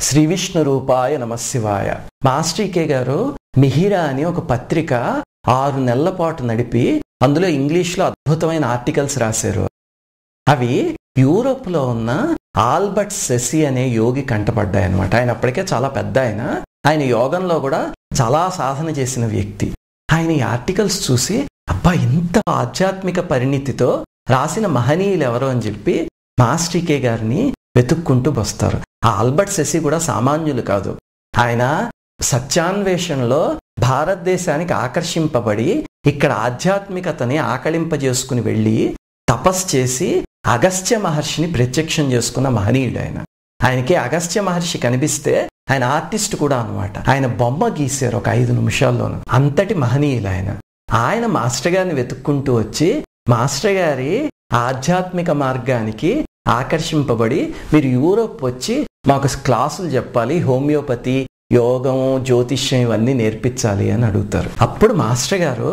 శ్రీ విష్ణు రూపాయ నమశివాయ. మాస్టర్ కే గారు మిహిరా అని ఒక పత్రిక 6 నెలల పాటు నడిపి అందులో ఇంగ్లీష్లో అద్భుతమైన ఆర్టికల్స్ రాశారు. అవి యూరోప్లో ఉన్న ఆల్బర్ట్ సెసి అనే యోగి కంటపడ్డాయి అనమాట. ఆయన అప్పటికే చాలా పెద్ద ఆయన యోగంలో కూడా చాలా సాధన చేసిన వ్యక్తి. ఆయన ఈ ఆర్టికల్స్ చూసి అబ్బా ఇంత ఆధ్యాత్మిక పరిణితితో రాసిన మహనీయులు ఎవరు అని చెప్పి మాస్టర్ కే గారిని వెతుక్కుంటూ వస్తారు. ఆ ఆల్బర్ట్ సెసి కూడా సామాన్యులు కాదు. ఆయన సత్యాన్వేషణలో భారతదేశానికి ఆకర్షింపబడి ఇక్కడ ఆధ్యాత్మికతని ఆకళింపజేసుకుని వెళ్ళి తపస్సు చేసి అగస్త్య మహర్షిని ప్రత్యక్షం చేసుకున్న మహనీయుడు ఆయన. ఆయనకి అగస్త్య మహర్షి కనిపిస్తే ఆయన ఆర్టిస్ట్ కూడా అనమాట. ఆయన బొమ్మ గీశారు ఒక 5 నిమిషాల్లోనూ. అంతటి మహనీయులు ఆయన మాస్టర్ గారిని వెతుక్కుంటూ వచ్చి మాస్టర్ గారి ఆధ్యాత్మిక మార్గానికి ఆకర్షింపబడి మీరు యూరోప్ వచ్చి మాకు క్లాసులు చెప్పాలి, హోమియోపతి, యోగం, జ్యోతిష్యం ఇవన్నీ నేర్పించాలి అని అడుగుతారు. అప్పుడు మాస్టర్ గారు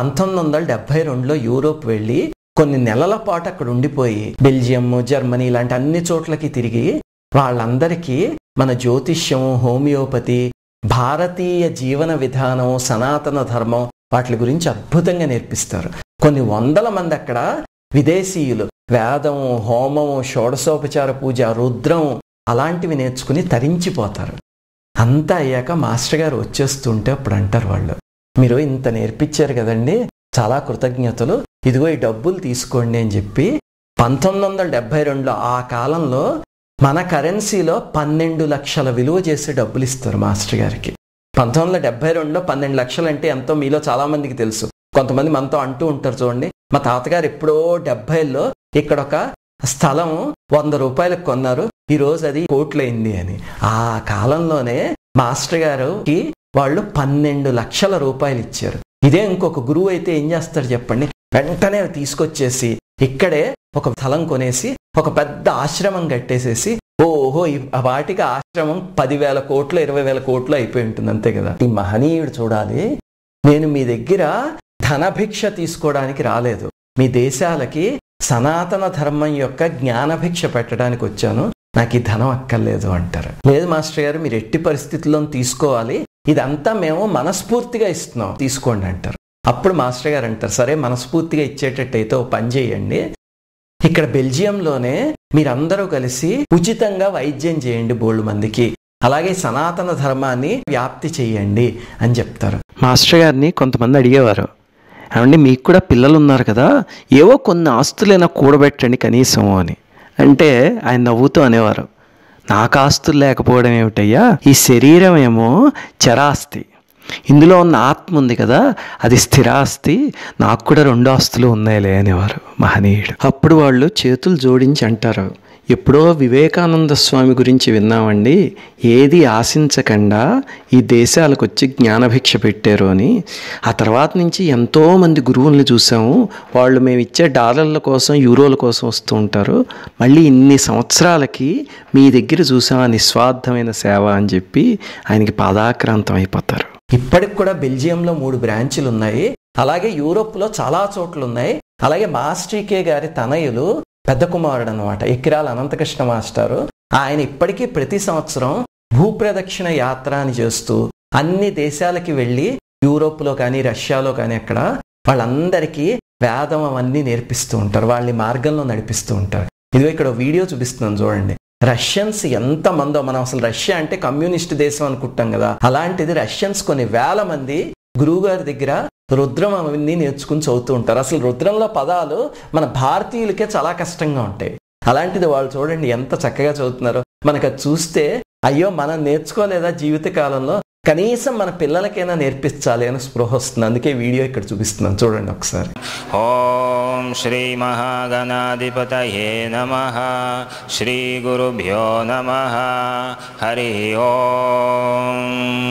1972లో యూరోప్ వెళ్ళి కొన్ని నెలల పాటు అక్కడ ఉండిపోయి బెల్జియం, జర్మనీ ఇలాంటి అన్ని చోట్లకి తిరిగి వాళ్ళందరికీ మన జ్యోతిష్యం, హోమియోపతి, భారతీయ జీవన విధానం, సనాతన ధర్మం వాటి గురించి అద్భుతంగా నేర్పిస్తారు. కొన్ని వందల మంది అక్కడ విదేశీయులు వేదం, హోమం, షోడశోపచార పూజ, రుద్రం అలాంటివి నేర్చుకుని తరించిపోతారు. అంతా అయ్యాక మాస్టర్ గారు వచ్చేస్తుంటే అప్పుడు అంటారు వాళ్ళు, మీరు ఇంత నేర్పించారు కదండి, చాలా కృతజ్ఞతలు, ఇదిగో ఈ డబ్బులు తీసుకోండి అని చెప్పి 1972లో ఆ కాలంలో మన కరెన్సీలో 12 లక్షల విలువ చేసే డబ్బులు ఇస్తారు మాస్టర్ గారికి. 1972లో 12 లక్షలు అంటే ఎంతో మీలో చాలా మందికి తెలుసు. కొంతమంది మనతో అంటూ ఉంటారు చూడండి, మా తాతగారు ఎప్పుడో 70లో ఇక్కడ ఒక స్థలం 100 రూపాయలకు కొన్నారు, ఈ రోజు అది కోట్లయింది అని. ఆ కాలంలోనే మాస్టర్ గారికి వాళ్ళు 12 లక్షల రూపాయలు ఇచ్చారు. ఇదే ఇంకొక గురువు అయితే ఏం చేస్తారు చెప్పండి, వెంటనే తీసుకొచ్చేసి ఇక్కడే ఒక స్థలం కొనేసి ఒక పెద్ద ఆశ్రమం కట్టేసేసి ఓహో వాటికి ఆశ్రమం 10,000 కోట్లు 20,000 కోట్లు అయిపోయి ఉంటుంది, అంతే కదా. ఈ మహనీయుడు చూడాలి, నేను మీ దగ్గర ధనభిక్ష తీసుకోవడానికి రాలేదు, మీ దేశాలకి సనాతన ధర్మం యొక్క జ్ఞానభిక్ష పెట్టడానికి వచ్చాను, నాకు ఈ ధనం అక్కర్లేదు అంటారు. లేదు మాస్టర్ గారు మీరు ఎట్టి పరిస్థితుల్లో తీసుకోవాలి, ఇదంతా మేము మనస్ఫూర్తిగా ఇస్తున్నాం, తీసుకోండి అంటారు. అప్పుడు మాస్టర్ గారు అంటారు, సరే మనస్ఫూర్తిగా ఇచ్చేటట్టయితే ఓ పని చేయండి, ఇక్కడ బెల్జియంలోనే మీరందరూ కలిసి ఉచితంగా వైద్యం చేయండి బోల్డ్ మందికి, అలాగే సనాతన ధర్మాన్ని వ్యాప్తి చేయండి అని చెప్తారు. మాస్టర్ గారిని కొంతమంది అడిగేవారు, ఏమండి మీకు కూడా పిల్లలు ఉన్నారు కదా, ఏవో కొన్ని ఆస్తులైనా కూడబెట్టండి కనీసం అని అంటే ఆయన నవ్వుతూ అనేవారు, నాకు ఆస్తులు లేకపోవడం ఏమిటయ్యా, ఈ శరీరం ఏమో చరాస్తి, ఇందులో ఉన్న ఆత్మ ఉంది కదా అది స్థిరాస్తి, నాకు కూడా 2 ఆస్తులు ఉన్నాయిలే అనేవారు మహనీయుడు. అప్పుడు వాళ్ళు చేతులు జోడించి అంటారు, ఎప్పుడో వివేకానంద స్వామి గురించి విన్నామండి, ఏది ఆశించకుండా ఈ దేశాలకు వచ్చి జ్ఞానభిక్ష పెట్టారు అని. ఆ తర్వాత నుంచి ఎంతోమంది గురువుల్ని చూసాము, వాళ్ళు మేము ఇచ్చే డాలర్ల కోసం, యూరోల కోసం వస్తూ ఉంటారు, మళ్ళీ ఇన్ని సంవత్సరాలకి మీ దగ్గర చూసాం నిస్వార్థమైన సేవ అని చెప్పి ఆయనకి పాదాక్రాంతం అయిపోతారు. ఇప్పటికి కూడా బెల్జియంలో 3 బ్రాంచులు ఉన్నాయి, అలాగే యూరోప్లో చాలా చోట్ల ఉన్నాయి. అలాగే మాస్టర్ కే గారి తనయులు పెద్ద కుమారుడు అనమాట ఎక్కిరాల అనంతకృష్ణ మాస్టారు, ఆయన ఇప్పటికీ ప్రతి సంవత్సరం భూప్రదక్షిణ యాత్ర అని చేస్తూ అన్ని దేశాలకి వెళ్ళి యూరోప్లో కానీ రష్యాలో కానీ అక్కడ వాళ్ళందరికీ వేదం అవన్నీ నేర్పిస్తూ ఉంటారు, వాళ్ళని మార్గంలో నడిపిస్తూ ఉంటారు. ఇదిగో ఇక్కడ వీడియో చూపిస్తున్నాను చూడండి. రష్యన్స్ ఎంతమందో, మనం అసలు రష్యా అంటే కమ్యూనిస్ట్ దేశం అనుకుంటాం కదా, అలాంటిది రష్యన్స్ కొన్ని వేల మంది గురువు గారి దగ్గర రుద్రం అవన్నీ నేర్చుకుని చదువుతూ ఉంటారు. అసలు రుద్రంలో పదాలు మన భారతీయులకే చాలా కష్టంగా ఉంటాయి, అలాంటిది వాళ్ళు చూడండి ఎంత చక్కగా చదువుతున్నారు. మనకు అది చూస్తే అయ్యో మనం నేర్చుకోలేదా జీవిత కాలంలో, కనీసం మన పిల్లలకైనా నేర్పించాలి అని స్పృహ వస్తుంది. అందుకే వీడియో ఇక్కడ చూపిస్తున్నాను చూడండి ఒకసారి. ఓం శ్రీ మహాగణాధిపతయే నమః, శ్రీ గురుభ్యో నమః, హరి ఓం.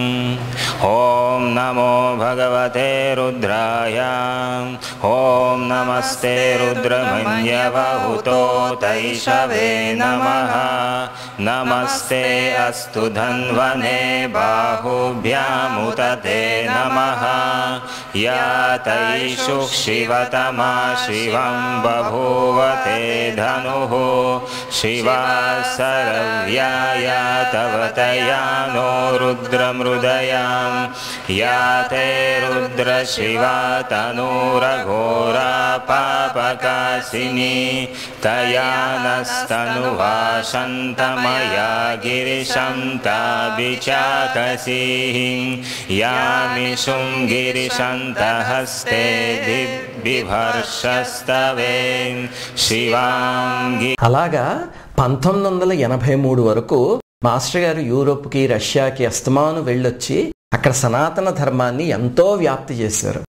ఓం నమో భగవతే రుద్రాయ, ఓం నమస్తే రుద్రమన్యవహుతోతైషవే నమః, నమస్తే అస్తు ధన్వనే బాహుభ్యాముతతే నమః, యాతైషు శివతమా శివం బభూవతే ధనుః, शिवा सरव्याय तव तया नो रुद्रमृदयां या ते रुद्रशिवा तनूरघोरा पापकासिनी तया नस्तनुवा शन्तमया गिरिशन्ताभिचाकसीः यामिषुं गिरिशन्तहस्ते बिभर्षस्तवे शिवां। అలాగా 1983 వరకు మాస్టర్ గారు యూరోప్కి రష్యాకి అస్తమాను వెళ్ళొచ్చి అక్కడ సనాతన ధర్మాన్ని ఎంతో వ్యాప్తి చేశారు.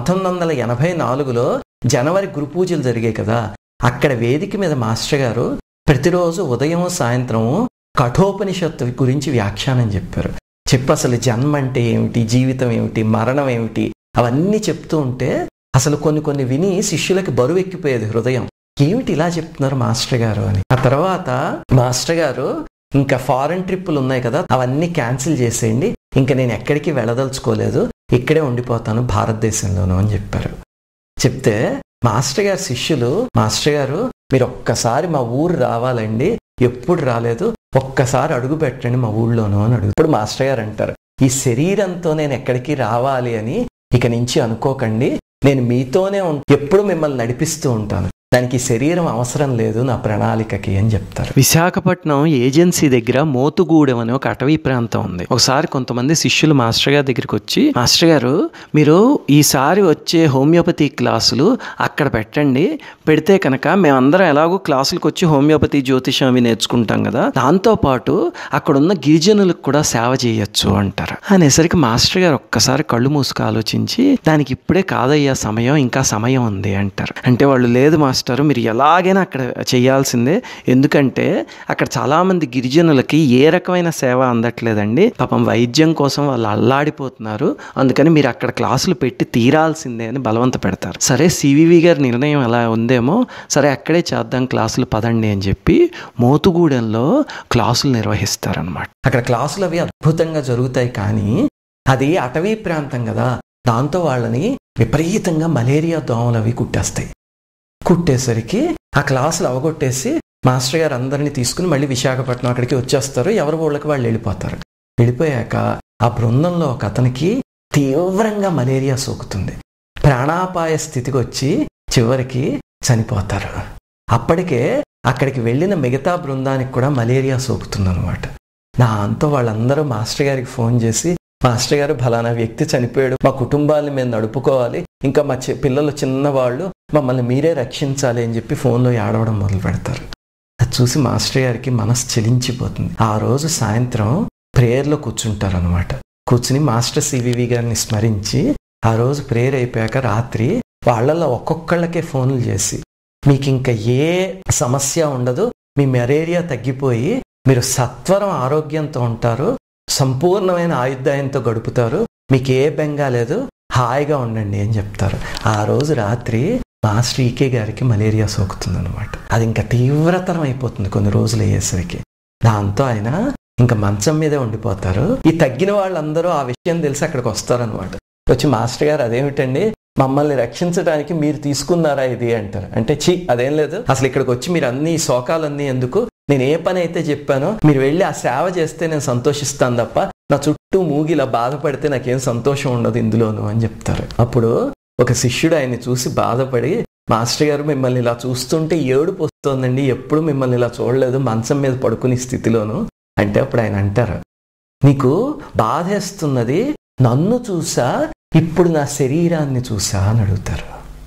1984లో జనవరి గురు పూజలు జరిగాయి కదా, అక్కడ వేదిక మీద మాస్టర్ గారు ప్రతిరోజు ఉదయం సాయంత్రం కఠోపనిషత్తు గురించి వ్యాఖ్యానం చెప్పారు. అసలు జన్మ అంటే ఏమిటి, జీవితం ఏమిటి, మరణం ఏమిటి, అవన్నీ చెప్తూ ఉంటే అసలు కొన్ని విని శిష్యులకి బరువు ఎక్కిపోయేది హృదయం. ఏమిటి ఇలా చెప్తున్నారు మాస్టర్ గారు అని. ఆ తర్వాత మాస్టర్ గారు ఇంకా ఫారెన్ ట్రిప్పులు ఉన్నాయి కదా, అవన్నీ క్యాన్సిల్ చేసేయండి, ఇంకా నేను ఎక్కడికి వెళ్ళదలుచుకోలేదు, ఇక్కడే ఉండిపోతాను భారతదేశంలోనూ అని చెప్పారు. చెప్తే మాస్టర్ గారు శిష్యులు, మాస్టర్ గారు మీరు ఒక్కసారి మా ఊరు రావాలండి, ఎప్పుడు రాలేదు, ఒక్కసారి అడుగు పెట్టండి మా ఊళ్ళోనూ అని అడుగు. ఇప్పుడు మాస్టర్ గారు అంటారు, ఈ శరీరంతో నేను ఎక్కడికి రావాలి అని ఇక నుంచి అనుకోకండి, నేను మీతోనే ఎప్పుడు మిమ్మల్ని నడిపిస్తూ ఉంటాను, దానికి శరీరం అవసరం లేదు నా ప్రణాళికకి అని చెప్తారు. విశాఖపట్నం ఏజెన్సీ దగ్గర మోతుగూడెం అనే ఒక అటవీ ప్రాంతం ఉంది. ఒకసారి కొంతమంది శిష్యులు మాస్టర్ గారి దగ్గరికి వచ్చి, మాస్టర్ గారు మీరు ఈసారి వచ్చే హోమియోపతి క్లాసులు అక్కడ పెట్టండి, పెడితే కనుక మేమందరం ఎలాగో క్లాసులకు వచ్చి హోమియోపతి జ్యోతిషం అవి నేర్చుకుంటాం కదా, దాంతోపాటు అక్కడున్న గిరిజనులకు కూడా సేవ చేయొచ్చు అంటారు. అనేసరికి మాస్టర్ గారు ఒక్కసారి కళ్ళు మూసుకు ఆలోచించి, దానికి ఇప్పుడే కాదయ్యా సమయం, ఇంకా సమయం ఉంది అంటారు. అంటే వాళ్ళు లేదు మాస్టర్ మీరు ఎలాగైనా అక్కడ చేయాల్సిందే, ఎందుకంటే అక్కడ చాలామంది గిరిజనులకి ఏ రకమైన సేవ అందట్లేదండి, పాపం వైద్యం కోసం వాళ్ళు అల్లాడిపోతున్నారు, అందుకని మీరు అక్కడ క్లాసులు పెట్టి తీరాల్సిందే అని బలవంత పెడతారు. సరే సివివి గారి నిర్ణయం ఎలా ఉందేమో, సరే అక్కడే చేద్దాం క్లాసులు పదండి అని చెప్పి మోతుగూడెంలో క్లాసులు నిర్వహిస్తారనమాట. అక్కడ క్లాసులు అవి అద్భుతంగా జరుగుతాయి, కానీ అది అటవీ ప్రాంతం కదా, దాంతో వాళ్ళని విపరీతంగా మలేరియా దోమలు అవి కుట్టేస్తాయి. కుట్టేసరికి ఆ క్లాసులు అవగొట్టేసి మాస్టర్ గారు అందరినీ తీసుకుని మళ్ళీ విశాఖపట్నం అక్కడికి వచ్చేస్తారు. ఎవరి ఊళ్ళకి వాళ్ళు వెళ్ళిపోతారు. వెళ్ళిపోయాక ఆ బృందంలో ఒక అతనికి తీవ్రంగా మలేరియా సోకుతుంది. ప్రాణాపాయ స్థితికి వచ్చి చివరికి చనిపోతారు. అప్పటికే అక్కడికి వెళ్ళిన మిగతా బృందానికి కూడా మలేరియా సోకుతుందన్నమాట. దాంతో వాళ్ళందరూ మాస్టర్ గారికి ఫోన్ చేసి, మాస్టర్ గారు ఫలానా వ్యక్తి చనిపోయాడు, మా కుటుంబాన్ని మేము నడుపుకోవాలి, ఇంకా మా పిల్లలు చిన్నవాళ్ళు, మమ్మల్ని మీరే రక్షించాలి అని చెప్పి ఫోన్లో ఏడవడం మొదలు పెడతారు. అది చూసి మాస్టర్ గారికి మనసు చెలించిపోతుంది. ఆ రోజు సాయంత్రం ప్రేయర్లో కూర్చుంటారనమాట. కూర్చుని మాస్టర్ సివివి గారిని స్మరించి ఆ రోజు ప్రేయర్ అయిపోయాక రాత్రి వాళ్ళల్లో ఒక్కొక్కళ్ళకే ఫోన్లు చేసి, మీకు ఇంకా ఏ సమస్య ఉండదు, మీ మలేరియా తగ్గిపోయి మీరు సత్వరం ఆరోగ్యంతో ఉంటారు, సంపూర్ణమైన ఆయుర్దాయంతో గడుపుతారు, మీకు ఏ బెంగా లేదు, హాయిగా ఉండండి అని చెప్తారు. ఆ రోజు రాత్రి మాస్టర్ ఈకే గారికి మలేరియా సోకుతుందనమాట. అది ఇంకా తీవ్రతరం అయిపోతుంది కొన్ని రోజులు అయ్యేసరికి. దాంతో ఆయన ఇంకా మంచం మీదే ఉండిపోతారు. ఈ తగ్గిన వాళ్ళందరూ ఆ విషయం తెలిసి అక్కడికి వస్తారనమాట. వచ్చి మాస్టర్ గారు అదేమిటండి, మమ్మల్ని రక్షించడానికి మీరు తీసుకున్నారా ఇది అంటారు. అంటే అదేం లేదు, అసలు ఇక్కడికి వచ్చి మీరు అన్ని శోకాలన్నీ ఎందుకు, నేను ఏ పని అయితే చెప్పానో మీరు వెళ్ళి ఆ సేవ చేస్తే నేను సంతోషిస్తాను తప్ప నా చుట్టూ మూగిలా బాధపడితే నాకేం సంతోషం ఉండదు ఇందులోను అని చెప్తారు. అప్పుడు ఒక శిష్యుడు ఆయన్ని చూసి బాధపడి, మాస్టర్ గారు మిమ్మల్ని ఇలా చూస్తుంటే ఏడుపు వస్తోందండి, ఎప్పుడు మిమ్మల్ని ఇలా చూడలేదు మంచం మీద పడుకునే స్థితిలోను అంటే, అప్పుడు ఆయన అంటారు, నీకు బాధేస్తున్నది నన్ను చూసా ఇప్పుడు నా శరీరాన్ని చూసా అని అడుగుతారు.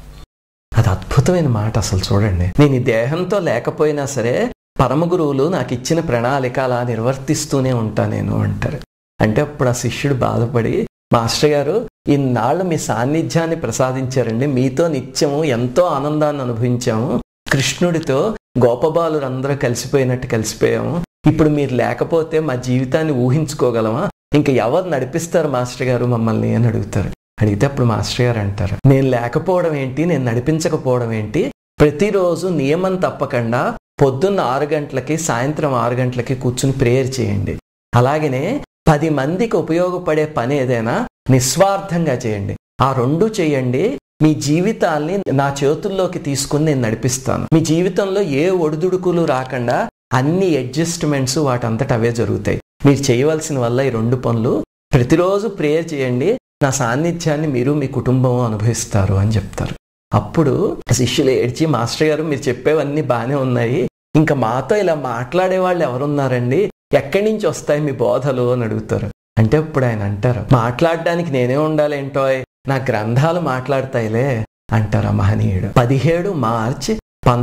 అది అద్భుతమైన మాట అసలు చూడండి. నేను ఈ దేహంతో లేకపోయినా సరే పరమ గురువులు నాకు ఇచ్చిన ప్రణాళిక అలా నిర్వర్తిస్తూనే ఉంటా నేను అంటారు. అంటే అప్పుడు ఆ శిష్యుడు బాధపడి, మాస్టర్ గారు ఇన్నాళ్ళు మీ సాన్నిధ్యాన్ని ప్రసాదించారండి, మీతో నిత్యము ఎంతో ఆనందాన్ని అనుభవించాము, కృష్ణుడితో గోపబాలురందరూ కలిసిపోయినట్టు కలిసిపోయాము, ఇప్పుడు మీరు లేకపోతే మా జీవితాన్ని ఊహించుకోగలమా, ఇంకా ఎవరు నడిపిస్తారు మాస్టర్ గారు మమ్మల్ని అని అడుగుతారు. అడిగితే అప్పుడు మాస్టర్ గారు అంటారు, నేను లేకపోవడం ఏంటి, నేను నడిపించకపోవడం ఏంటి, ప్రతిరోజు నియమం తప్పకుండా పొద్దున్న 6 గంటలకి సాయంత్రం 6 గంటలకి కూర్చుని ప్రేయర్ చేయండి. అలాగనే 10 మందికి ఉపయోగపడే పని ఏదైనా నిస్వార్థంగా చేయండి. ఆ 2 చేయండి, మీ జీవితాల్ని నా చేతుల్లోకి తీసుకుని నేను నడిపిస్తాను. మీ జీవితంలో ఏ ఒడిదుడుకులు రాకుండా అన్ని అడ్జస్ట్మెంట్స్ వాటంతట అవే జరుగుతాయి. మీరు చేయవలసిన వల్ల ఈ 2 పనులు, ప్రతిరోజు ప్రేయర్ చేయండి, నా సాన్నిధ్యాన్ని మీరు మీ కుటుంబం అనుభవిస్తారు అని చెప్తారు. అప్పుడు శిష్యులు ఏడ్చి, మాస్టర్ గారు మీరు చెప్పేవన్నీ బాగానే ఉన్నాయి, ఇంకా మాతో ఇలా మాట్లాడే వాళ్ళు ఎవరున్నారండి, ఎక్కడి నుంచి వస్తాయి మీ బోధలు అని అడుగుతారు. అంటే ఇప్పుడు ఆయన అంటారు, మాట్లాడడానికి నేనే ఉండాలేంటో, నా గ్రంథాలు మాట్లాడతాయిలే అంటారు ఆ మహనీయుడు. 17 మార్చి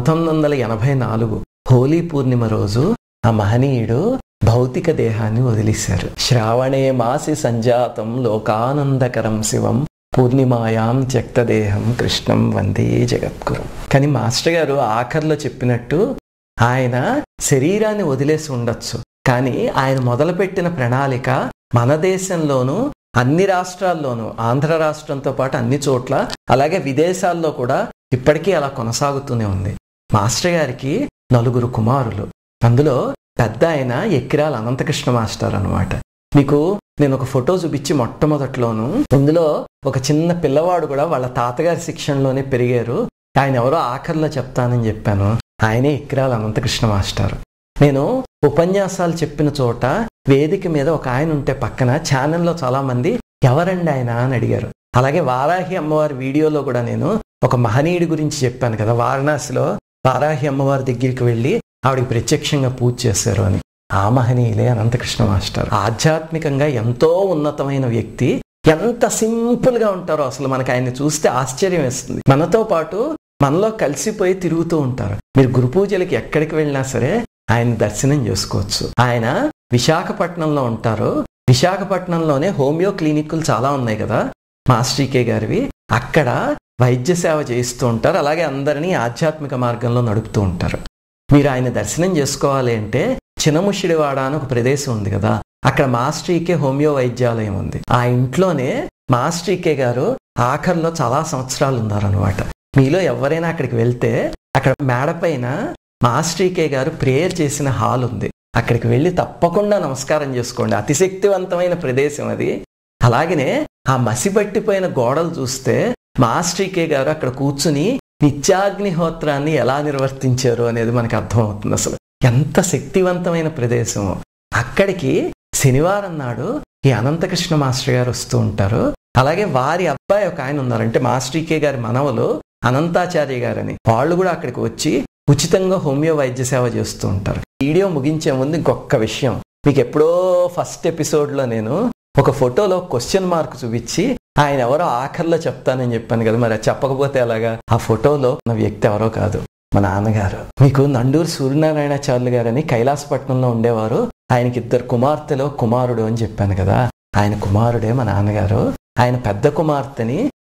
1984 హోలీ పూర్ణిమ రోజు ఆ మహనీయుడు భౌతిక దేహాన్ని వదిలేశారు. శ్రావణే మాసి సంజాతం లోకానందకరం శివం పూర్ణిమాయాం త్యక్తదేహం కృష్ణం వందే జగద్గురు. కానీ మాస్టర్ గారు ఆఖర్లో చెప్పినట్టు ఆయన శరీరాన్ని వదిలేసి ఉండొచ్చు, కానీ ఆయన మొదలుపెట్టిన ప్రణాళిక మన దేశంలోనూ అన్ని రాష్ట్రాల్లోనూ, ఆంధ్ర రాష్ట్రంతో పాటు అన్ని చోట్ల, అలాగే విదేశాల్లో కూడా ఇప్పటికీ అలా కొనసాగుతూనే ఉంది. మాస్టర్ గారికి 4 కుమారులు. అందులో పెద్ద ఆయన ఎక్కిరాల అనంతకృష్ణ మాస్టర్ అనమాట. మీకు నేను ఒక ఫోటో చూపించి మొట్టమొదట్లోను, ఇందులో ఒక చిన్న పిల్లవాడు కూడా వాళ్ళ తాతగారి శిక్షణలోనే పెరిగారు. ఆయన ఎవరో ఆఖరిలో చెప్తానని చెప్పాను, ఆయనే ఎక్కిరాల అనంతకృష్ణ మాస్టర్. నేను ఉపన్యాసాలు చెప్పిన చోట వేదిక మీద ఒక ఆయన ఉంటే పక్కన ఛానల్లో చాలా మంది ఎవరండి ఆయన అని అడిగారు. అలాగే వారాహి అమ్మవారి వీడియోలో కూడా నేను ఒక మహనీయుడి గురించి చెప్పాను కదా, వారణాసిలో వారాహి అమ్మవారి దగ్గరికి వెళ్ళి ఆవిడికి ప్రత్యక్షంగా పూజ చేశారు అని. ఆ మహనీయులే అనంతకృష్ణ మాస్టర్. ఆధ్యాత్మికంగా ఎంతో ఉన్నతమైన వ్యక్తి. ఎంత సింపుల్ గా ఉంటారో అసలు మనకు ఆయన్ని చూస్తే ఆశ్చర్యం వేస్తుంది. మనతో పాటు మనలో కలిసిపోయి తిరుగుతూ ఉంటారు. మీరు గురు పూజలకి ఎక్కడికి వెళ్ళినా సరే ఆయన దర్శనం చేసుకోవచ్చు. ఆయన విశాఖపట్నంలో ఉంటారు. విశాఖపట్నంలోనే హోమియో క్లినిక్లు చాలా ఉన్నాయి కదా మాస్టర్ గారివి. అక్కడ వైద్య సేవ చేయిస్తూ ఉంటారు. అలాగే అందరినీ ఆధ్యాత్మిక మార్గంలో నడుపుతూ ఉంటారు. మీరు ఆయన దర్శనం చేసుకోవాలి అంటే చినముషిడివాడ అని ఒక ప్రదేశం ఉంది కదా, అక్కడ మాస్టర్ హోమియో వైద్యాలయం ఉంది. ఆ ఇంట్లోనే మాస్టర్ గారు ఆఖరిలో చాలా సంవత్సరాలు ఉన్నారనమాట. మీలో ఎవరైనా అక్కడికి వెళ్తే అక్కడ మేడ పైన మాస్టర్ గారు ప్రేయర్ చేసిన హాల్ ఉంది. అక్కడికి వెళ్ళి తప్పకుండా నమస్కారం చేసుకోండి. అతిశక్తివంతమైన ప్రదేశం అది. అలాగనే ఆ మసిపట్టిపోయిన గోడలు చూస్తే మాస్టర్ గారు అక్కడ కూర్చుని నిత్యాగ్నిహోత్రాన్ని ఎలా నిర్వర్తించారు అనేది మనకు అర్థమవుతుంది. అసలు ఎంత శక్తివంతమైన ప్రదేశమో. అక్కడికి శనివారం నాడు ఈ అనంతకృష్ణ మాస్టర్ గారు వస్తూ ఉంటారు. అలాగే వారి అబ్బాయి ఒక ఆయన ఉన్నారు, అంటే మాస్టర్ గారి మనవలు అనంతాచార్య గారని, వాళ్ళు కూడా అక్కడికి వచ్చి ఉచితంగా హోమియో వైద్య సేవ చేస్తూ ఉంటారు. వీడియో ముగించే ముందు ఇంకొక విషయం, మీకు ఎప్పుడో ఫస్ట్ ఎపిసోడ్లో నేను ఒక ఫోటోలో క్వశ్చన్ మార్క్ చూపించి ఆయన ఎవరో ఆఖరిలో చెప్తానని చెప్పాను కదా, మరి చెప్పకపోతే అలాగా. ఆ ఫోటోలో ఉన్న వ్యక్తి ఎవరో కాదు, మా నాన్నగారు. మీకు నండూరు సూర్యనారాయణాచార్యులు గారని కైలాసపట్నంలో ఉండేవారు. ఆయనకి 2 కుమార్తెలో కుమారుడు అని చెప్పాను కదా, ఆయన కుమారుడే మా నాన్నగారు. ఆయన పెద్ద కుమార్తెని